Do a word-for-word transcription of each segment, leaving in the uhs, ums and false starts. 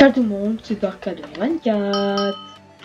Salut tout le monde, c'est Darkade vingt-quatre.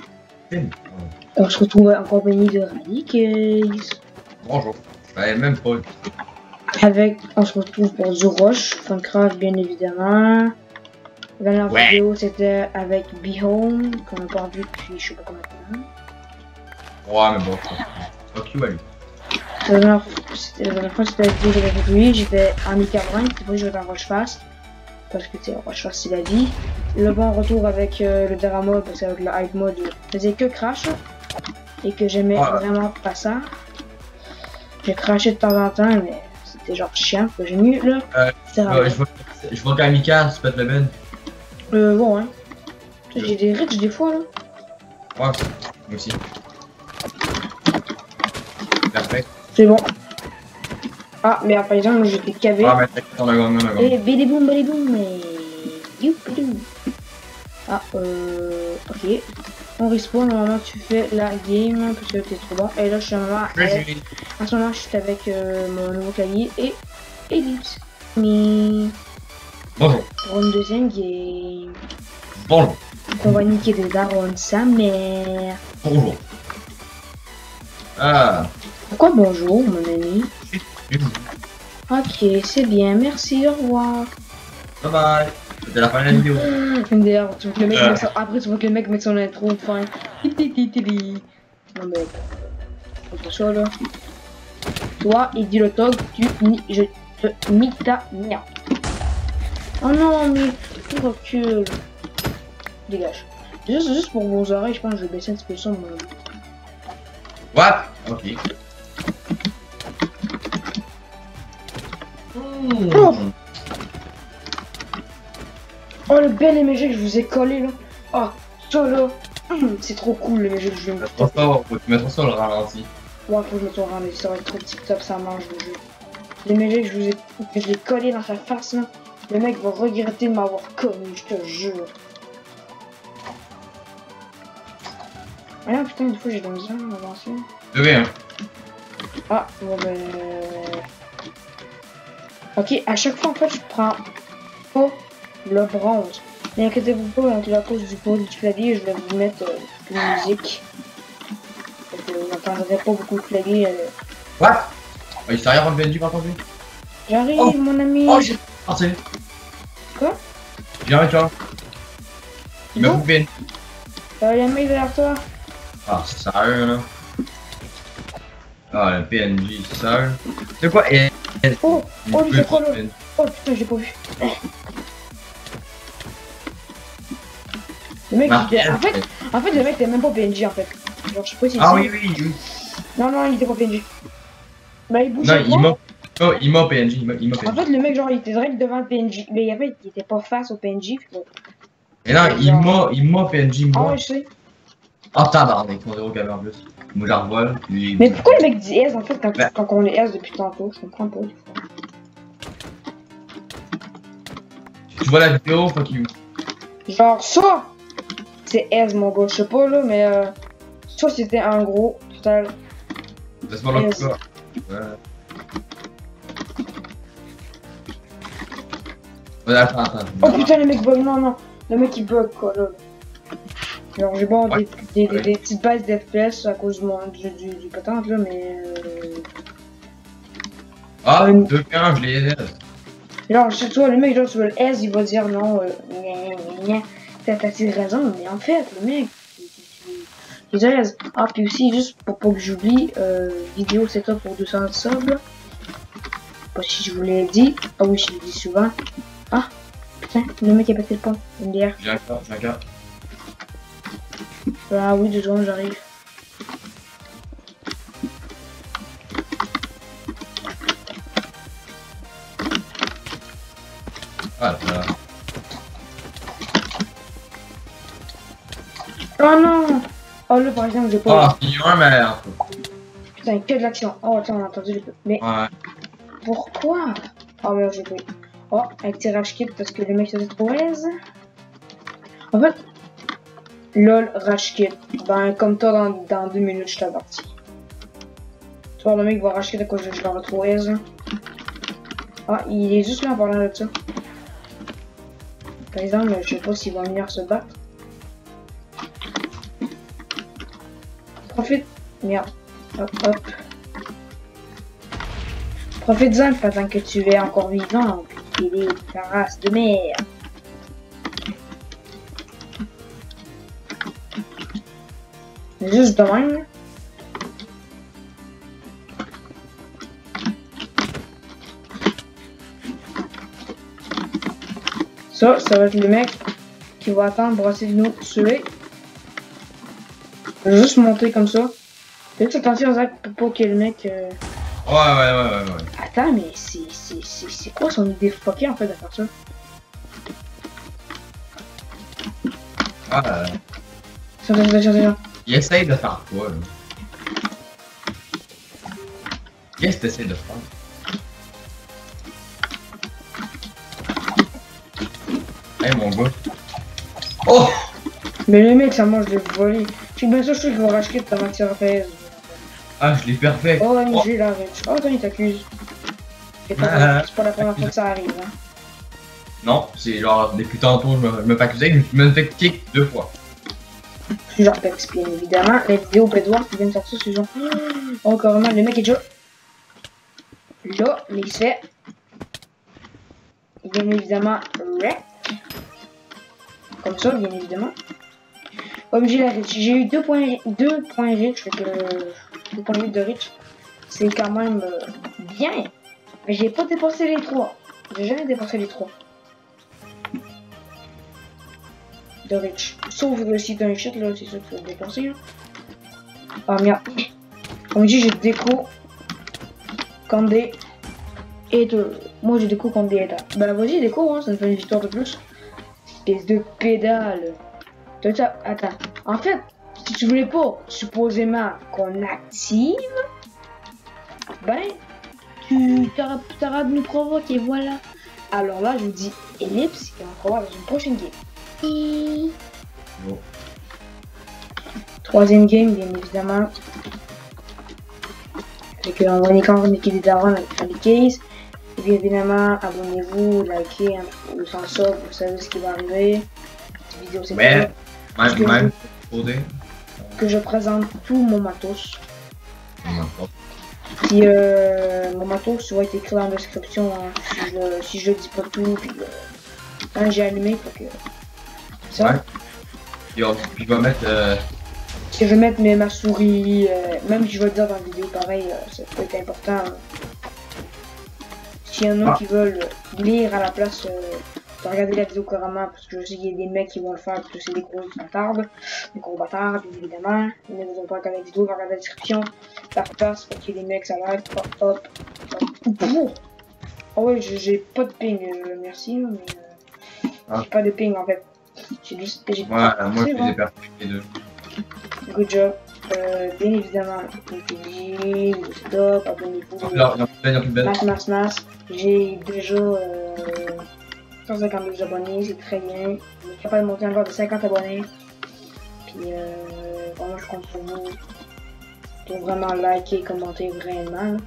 On se retrouve en compagnie de Radicase. Bonjour, je savais même pas. Avec, on se retrouve pour Zurosh, Funcraft bien évidemment. La dernière Ouais. vidéo c'était avec Behome, qu'on n'a pas vu depuis je sais pas combien de temps. Ouais, mais bon, fuck you, allez. La dernière fois c'était la vidéo avec lui, j'étais en I quatre-vingts, puis après je vais en Rocheface. Parce que tu sais, Rocheface c'est la vie. Le bon retour avec euh, le Drama, parce qu'avec le Hype Mode, je faisais que crash. Et que j'aimais Ah. vraiment pas ça. J'ai crashé de temps en temps, mais c'était genre chiant. J'ai mieux là. Euh, Drama. je vois, je vois Kamikaze, tu pètes le ben. Euh, bon, hein. J'ai des riches des fois là. Ouais, moi aussi. Parfait. C'est bon. Ah, mais par exemple, moi j'étais cavé. Ah, mais t'inquiète, on a gagné, on a gagné. Et bidi boum, bidi boum, mais. Youpidou. Ah, euh. Ok. On respawn, normalement tu fais la game parce que t'es trop bon. Et là, je suis à, avec... à ce moment, je suis avec euh, mon nouveau clavier et Ellipse. Mais. Bonjour. Pour une deuxième game. Bonjour. On va niquer des darons sa mère. Bonjour. Ah. Pourquoi bonjour, mon ami? Ok, c'est bien, merci, au revoir. Bye bye. C'était la fin de la vidéo. D'ailleurs, tu vois que le mec Euh. met son... après tu vois que le mec met son intro de fin. Non mais... C'est pas ça là. Toi, il dit le tog, tu ni... je te mis ta merde. Oh non mais... Tu recules. Dégage. Juste, juste pour vos oreilles, je pense que je vais baisser un petit peu le son. Mon... What? Ok. Mmh. Oh. Oh le bel M G que je vous ai collé là. Oh ça là. C'est trop cool le M G que je viens de vous Faut ça, faut te mettre ça le ralenti. Ouais, faut que je me tourne ralenti, ça va être trop tip top, ça mange le jeu. Le M G que je vous ai, que je l'ai collé dans sa face là. Le mec va regretter de m'avoir connu, je te jure. Ah putain, une fois j'ai de la misère à avancer. De rien. Ah, bon ben... Ok, à chaque fois en fait je prends pas le bronze. N'inquiétez-vous pas, avec la cause du pot du clavier, je vais vous mettre euh, une musique. Donc euh, vous n'entendrez pas beaucoup de clavier. Euh... What? Oh, il s'est rien rendu Benji, par contre. J'arrive, Oh. mon ami. Oh, j'ai pensé. Quoi? Viens avec toi. Il m'a Bon. coupé. Euh, y'a un mec derrière toi. Ah, c'est sérieux là. Ah, le P N J, c'est sérieux. C'est quoi? Et... Oh, oh, il fait quoi là? Oh putain, j'ai pas vu. Le mec, Ah, il était... en fait, en fait, le mec était même pas P N J en fait. Genre, je sais pas si. Ah oui, oui, oui. Non, non, il était pas P N J. Bah, il bougeait Non, pas. il m'a. Oh, il m'a P N J, il m'a P N J. En fait, le mec, genre, il était direct devant le P N J. Mais en fait, il était pas face au P N J. Puis... Et non, il m'a, il m'a P N J, Ah moi. ouais, je sais. Ah, tabarnak, mon zéro caméra en plus. Moi, j'en revole. Puis... Mais pourquoi le mec dit S en fait quand, Ben. quand on est S depuis tantôt? Je comprends pas. Tu vois la vidéo, fuck you. Genre, ça, c'est S, mon gars. Je sais pas là, mais euh, ça, c'était en gros, total. Laisse-moi là, Yes. tout ça. Ouais. Ouais, attends, attends. Oh putain, le mec bug, non, non. Le mec il bug quoi là. Genre, j'ai bon Ouais. des, des, des, Ouais. des petites bases d'F P S à cause du, mon- du, du, du patente là, mais. Euh... Ah, Euh, deux un, je les aide. Genre, chez toi, le mec, genre, sur le S, il va dire non, euh, gna, gna, gna. T'as t'as tes raisons, mais en fait, le mec, il dit S. Ah, puis aussi, juste pour pas que j'oublie, euh, vidéo setup pour deux cents subs. Là. Pas si je vous l'ai dit. Ah oui, je le dis souvent. Ah, putain, le mec a pété le pont. Une bière. J'ai un cas, j'ai un cas. Ah oui, deux secondes, j'arrive. Ah, là. Oh non! Oh là, par exemple, j'ai pas. Ah, il y a un, mais. Putain, que de l'action. Oh, attends, on a entendu le. Mais Ouais. pourquoi? Oh merde, j'ai pris. Oh, avec tirage kit parce que le mec faisait trop aise. En fait, lol, rage kit. Ben, comme toi, dans, dans deux minutes, je t'avertis. Tu vois, le mec va rage kit à cause je, je l'aurai trop aise. Ah, il est juste là en parlant de ça. Par exemple, je sais pas s'ils vont venir se battre. Profite. Merde. Hop, hop. Profite-en pendant que tu es encore vivant. Puis il est ta race de merde. Juste de même. Ça, ça va être le mec qui va attendre pour essayer de nous tuer. Je vais juste monter comme ça. Faites attention, Zach, pour pas que le mec... Euh... Ouais, ouais, ouais, ouais, ouais. Attends, mais c'est quoi son idée fuckée en fait de faire ça? Ah, euh... Ça va, ça va, ça va. Il essaye de faire quoi, là? Qu'est-ce que t'essayes de faire? Hey, mon gars. Oh! Mais le mec, ça mange des volets. Je suis bien sûr qu'il va racheter ta matière pèse. Ah, je l'ai parfait. Oh, M G, la riche. Oh, attends, il t'accuse. C'est pas, Ah, pas la première fois que ça arrive, hein. Non, c'est genre, depuis tantôt, je me, je me fais accuser, je me fais kick deux fois. Je suis genre Pex, bien évidemment. La vidéo Bedwars qui vient de sortir, c'est genre. Oh, carrément, le mec est déjà. Là, mais il se fait. Bien évidemment, wreck. Comme ça, bien évidemment. Comme j'ai la rich, j'ai eu deux points, deux points rich, fait que deux points huit de rich, c'est quand même euh, bien. Mais j'ai pas dépassé les trois. J'ai jamais dépassé les trois. De rich. Sauf que si t'as un shit là, c'est ça qu'il faut dépenser. Hein. Ah merde. Comme dit, j'ai déco. Candé. Et de... Moi j'ai déco Candé et bah vas-y déco, hein, ça me fait une victoire de plus. Espèce de pédale. Attends, en fait, si tu voulais pas supposément qu'on active, ben, tu t'auras de nous provoquer, voilà. Alors là, je vous dis ellipse et on se revoit dans une prochaine game. Bon. Troisième game, bien évidemment. Avec euh, on va quand on équipe des darons avec les cases. Et bien évidemment, abonnez-vous, likez, hein, ou sans ça, vous savez ce qui va arriver. Cette vidéo, c'est ouais. Même, que, même, je, que je présente tout mon matos. Mmh. Puis euh, mon matos va être écrit dans la description hein, si, je, si je dis pas tout. Puis euh, quand j'ai allumé, faut que. Ça. Ouais. Puis, on, puis je vais mettre. Euh... Si je vais mettre mes, ma souris, euh, même si je vais le dire dans la vidéo, pareil, euh, ça peut être important. Hein. S'il y en a ah. qui veulent lire à la place. Euh, de regarder la vidéo couramment parce que je sais qu'il y a des mecs qui vont le faire parce que c'est des gros bâtards, des gros bâtards bien évidemment, mais vous n'avez pas regarder la vidéo, regardez la description, la place parce qu'il y a des mecs ça live, hop hop, hop. Oh ouais j'ai pas de ping, euh, merci mais euh, ah. j'ai pas de ping en fait, j'ai juste, j'ai ouais, moi je les ai perdu les deux. Good job, euh, bien évidemment, stop, abonnez-vous, masse masse masse, j'ai déjà euh, cent cinquante-deux abonnés, c'est très bien. Je suis capable de monter encore de cinquante abonnés. Puis euh, vraiment je compte sur vous. Pour vraiment liker, commenter vraiment.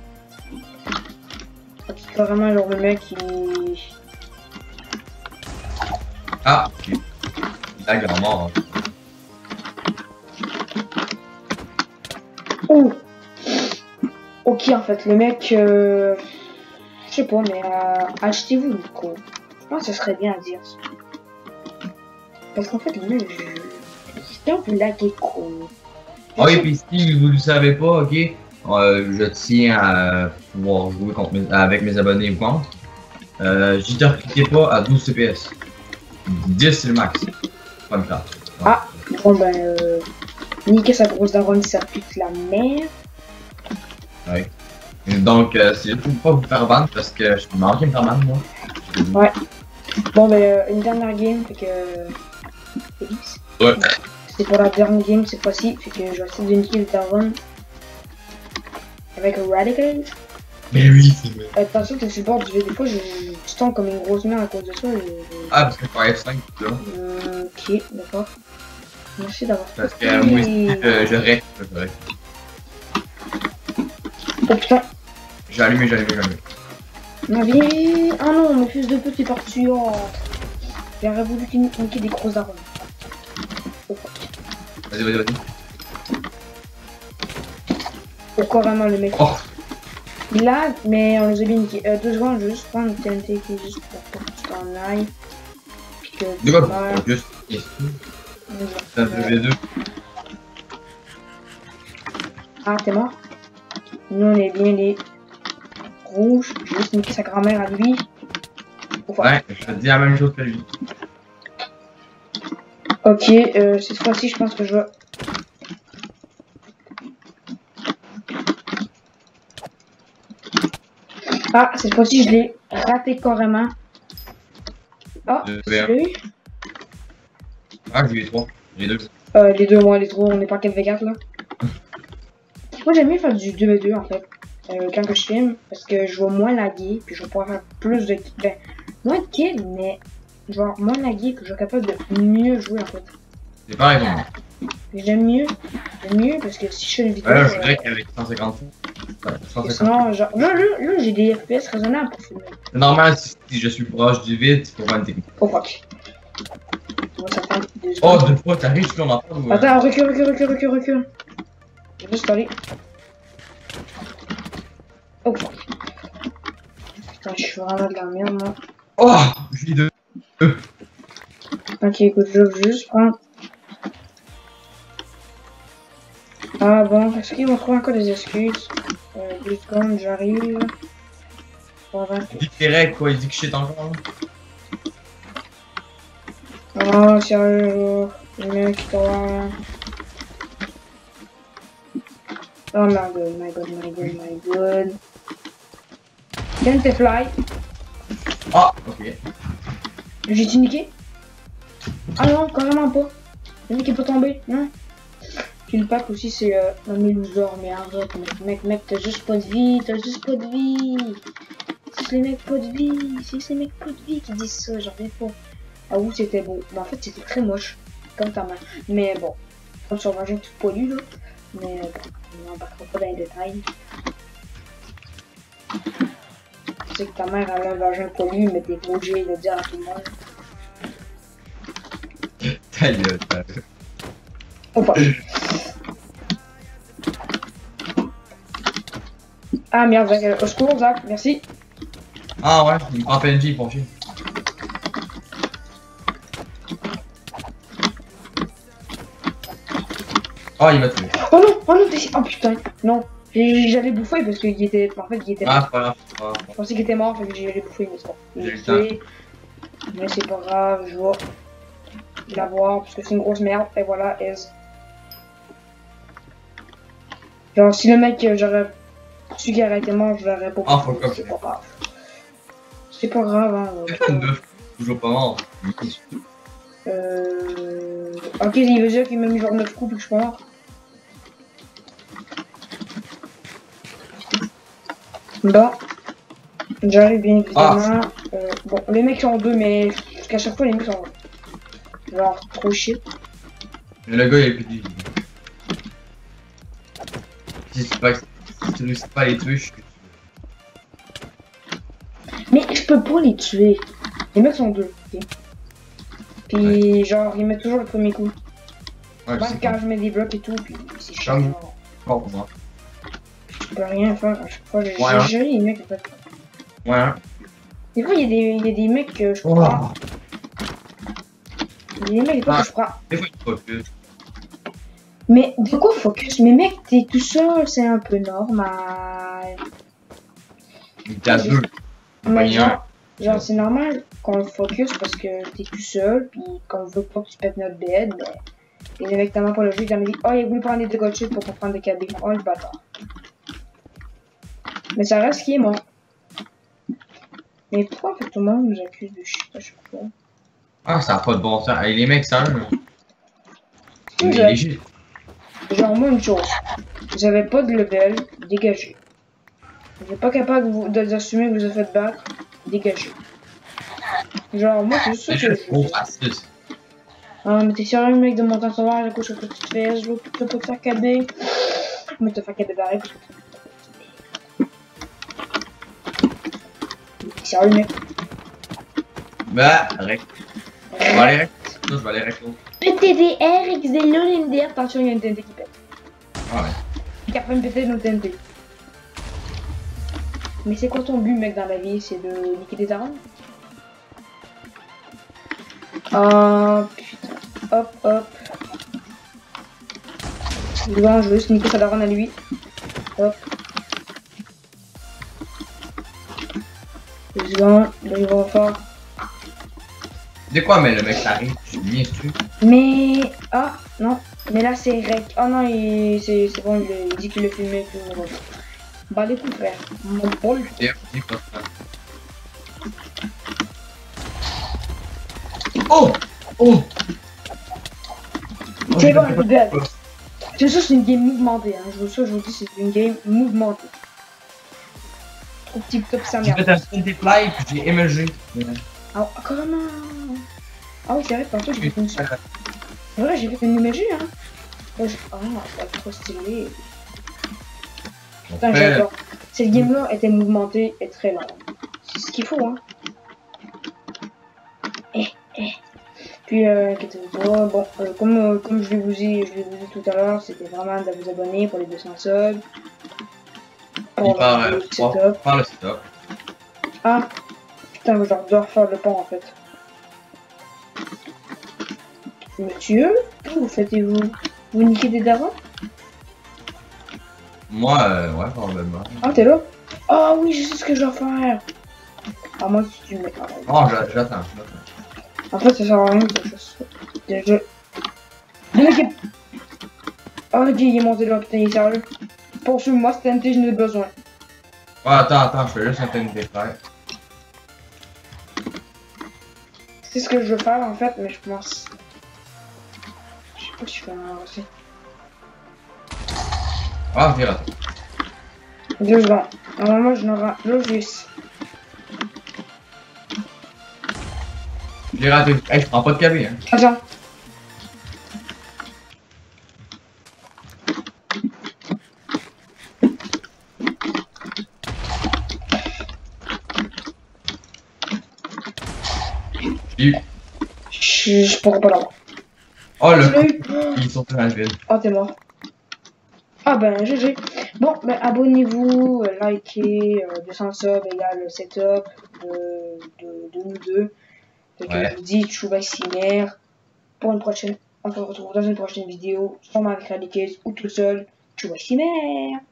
C'est carrément genre le mec qui. Ah ok. Il a grand mort. Hein. Oh ok en fait le mec euh, je sais pas mais euh, achetez-vous le micro. Je pense que ce serait bien à dire ça. Parce qu'en fait, le mec, j'espère que vous l'avez con. Oh, et puis si vous ne le savez pas, ok, euh, je tiens à pouvoir jouer contre mes, avec mes abonnés ou contre. Euh, J'y cliquez pas à douze C P S. dix c'est le max. Pas une classe. Ah, bon ben, euh, niquer sa grosse daronne, ça pute la merde. Ouais. Donc, euh, c'est pour pas vous faire ban parce que je suis manqué de faire ban, moi. Ouais. Bon ben euh, une dernière game, fait que Félix. Ouais. C'est pour la dernière game cette fois-ci, fait que je vais essayer de niquer le Daron avec Radical. Mais oui, c'est vrai. Attention que le support du jeu, des fois je, je tombe comme une grosse merde à cause de ça. Et, et... Ah parce que F cinq là. Euh, ok, d'accord. Merci d'avoir fait. Parce que euh, moi aussi euh, je reste, je reste. Oh putain. J'ai allumé, j'ai allumé, j'ai allumé. Ma vie. Ah non, mon fils de pute est parti. Oh. J'aurais voulu qu'il niquer des grosses armes. Oh fuck. Vas-y, vas-y, vas-y. Oh, carrément le mec. Oh! Il lag, mais on les a bien niqués. Euh, deux secondes, je vais juste prendre une T N T qui est juste pour pas que tu t'en ailles. Puis que De quoi? meurs. Juste. C'est un V deux. Ah, t'es mort? Nous, on est bien les rouges. J'ai juste niqué sa grand-mère à lui. Oh, fuck. Ouais, je te dis la même chose que lui. Ok, euh, cette fois-ci, je pense que je vais... Ah, cette fois-ci, je l'ai raté carrément. Ah, Deux tu V un. l'as eu? Ah, j'ai eu trois. J'ai deux. Euh, les deux, moi, les trois, on n'est pas quatre v quatre, là. Moi, j'aime mieux faire du deux v deux, en fait, euh, quand que je filme, parce que je vais moins laguer, puis je vais pouvoir faire plus de... Ben, moins de kills, mais genre moins laguer, que je suis capable de mieux jouer, en fait. C'est pareil pour moi. J'aime mieux, j'aime mieux, parce que si je fais une vidéo... Ouais, là, je euh, dirais qu'avec cent cinquante. Ouais, cent cinquante. sinon, genre, là, là, là j'ai des F P S raisonnables pour filmer. C'est normal si, si je suis proche du vide, il faut faire une technique. Oh, fuck. On va s'attendre deux Oh, secondes. deux fois, t'arrives, tu en parle ou. euh? Attends, recule, recule, recule, recule, recule. Je vais juste aller. Oh fuck. Putain, je suis vraiment de la merde, moi. Oh, j'ai deux. Ok, écoute, je veux juste prendre. Ah bon, est-ce qu'ils vont trouver encore des excuses? Euh, deux secondes, j'arrive. Bon, ben. Il dit que t'es règles, quoi, il dit que shit encore. Oh, sérieux, le mec, toi. Oh my god, my god, my god, my god. Can te fly? Ah, ok. J'ai-tu niqué? Ah non, carrément pas. Le mec est pas tombé, non? Puis le pack aussi, c'est euh, un loser, mais arrête, mec, mec, mec, t'as juste pas de vie, t'as juste pas de vie. C'est les mecs pas de vie, c'est ces mecs pas de vie qui disent ça, j'en reviens pas. Ah oui, c'était beau. Mais en fait, c'était très moche, comme ta mère. Mais bon, comme sur vagin tout poilu, là. Mais bon, on n'embarquera pas dans les détails. Tu sais que ta mère a un vagin poilu, mais t'es obligé de le dire à tout le monde. Ta gueule, ta gueule. Oh fuck. Ah merde, Zach, euh, au secours, Zach, merci. Ah ouais, il me prend P N J pour chier. Oh, il m'a tué. Oh non, oh non, t'es... Oh putain, non. J'ai- J'allais bouffer parce qu'il était... En fait, il était Ah, mort. c'est pas grave, c'est pas grave. Je pensais qu'il était mort, fait que j'allais bouffer, mais c'est bon. Il J'ai est eu le temps. tué. Mais c'est pas grave, je vais l'avoir parce que c'est une grosse merde. Et voilà, Ez. Genre, si le mec, euh, j'aurais su qu'il aurait été mort, je l'aurais pas Ah, bouffé, faut comme c'est pas grave. C'est pas grave, hein. neuf, toujours pas mort. Euh... Ok, il veut dire qu'il m'a mis genre neuf coups et que je suis pas mort. Bon. J'arrive bien évidemment. Ah. Euh, bon, les mecs sont deux, mais jusqu'à chaque fois, les mecs sont genre trop shit. Mais le gars, il a plus de vie. Si tu pas, si tu réussis pas à les tuer, je suis. Mais je peux pas les tuer. Les mecs sont deux. Okay. Puis ouais. Genre, ils mettent toujours le premier coup. Ouais, Même quand je mets des blocs et tout, puis c'est chiant. Comme... Oh, pour moi. Je peux rien faire à chaque fois. J'ai ouais, géré les mecs en fait. Ouais. Hein. Des fois, il y, y a des mecs que je prends. Il y a des mecs des fois ah. que je prends. Des fois, il focus. Mais de quoi focus? Mais mec, t'es tout seul, c'est un peu normal. T'as deux. Mais genre, genre c'est normal qu'on le focus parce que t'es tout seul, puis qu'on veut pas que tu pètes notre bed. Mais les mecs tellement pas logique, ils m'ont dit, oh, il a voulu prendre des dégâts de chute pour pas prendre des cabines. Oh, le bâtard. Mais ça reste qui est mort. Mais pourquoi en fait tout le monde nous accuse de shit à chaque fois? Ah, ça a pas de bon sens. Hey, les mecs, ça C'est léger. Genre, moi, une chose. Vous avez pas de level, dégagez. Vous n'êtes pas capable de vous assumer que vous avez fait battre, dégagez. Genre, moi, c'est juste ça que je veux. Ah, mais t'es sérieux, mec, de monter en sauvage, à cause de ce que tu te fais, je veux pas te faire caber. Mais te faire caber barré parce que t'es sérieux, mec. Bah, arrête. Je vais aller recto. Non, je vais aller recto. P T D R, X D, LOL, N D R, attention, il y a une T N T qui pète. Ah ouais. Il a pas me péter notre T N T. Mais c'est quoi ton but, mec, dans la vie? C'est de liquider ta run? Ah, putain. Hop, hop. Devant, je veux juste niquer sa daronne à lui. Hop. Deux secondes, là il va fort. C'est quoi, mais le mec arrive, je suis bien sûr. Mais. Ah, non. Mais là c'est rec. Oh non, il... c'est bon, il, il dit qu'il le filmé. Puis on va. Bah les coups, frère. Mon bol. Oh! Oh! C'est bon, le bug. C'est sûr, c'est une game mouvementée. Hein. Je vous ça, je vous dis, c'est une game mouvementée. Trop petit top, ça J'ai merde. fait un sprint fly puis j'ai émergé. Ah, comment? Ah oui, c'est vrai, tantôt j'ai fait une. C'est vrai, j'ai fait une émergée, hein. Oh, je... oh ça va être trop stylé. Putain, j'adore. Cette game-là était mouvementée et très longue. C'est ce qu'il faut, hein. Eh, eh. Puis, euh, oh, bon, euh, comme, euh, comme je l'ai vous dit, je l'ai vous dit tout à l'heure, c'était vraiment de vous abonner pour les deux cents subs. Pour le, le setup. Par le setup. Ah, putain, je dois refaire le pont en fait. Monsieur, que vous faites-vous? Vous niquez des darons? Moi, euh, ouais, probablement. Ah, t'es là? Ah oui, je sais ce que je dois faire. Ah, moi, si tu me mets. Oh, j'attends, j'attends. En fait, ça sert à rien que je fasse. Je. Le mec est. Oh, ok, il est monté là, putain, il est sérieux. Poursuis-moi, c'est T N T, j'en ai besoin. Oh, attends, attends, je fais juste un T N T frère. C'est ce que je veux faire en fait, mais je pense. Je sais pas si je fais un aussi. Ah, j'ai raté. Deux secondes. Normalement, je n'aurai Logis. J'ai raté. Hey, je prends pas de cabine. Hein. Attends. J'ai eu. Je, je pourrais pas l'avoir. Oh, le Tu coup. Ils sont plein de vide. Oh, t'es mort. Ah ben, G G. Bon, ben, abonnez-vous, euh, likez, euh, deux cents subs égale le setup de, de, de nous deux. Donc, Ouais. je vous dis, Choubaximaire. Pour une prochaine, on se retrouve dans une prochaine vidéo, sûrement avec Radicase ou tout seul. Choubaximaire.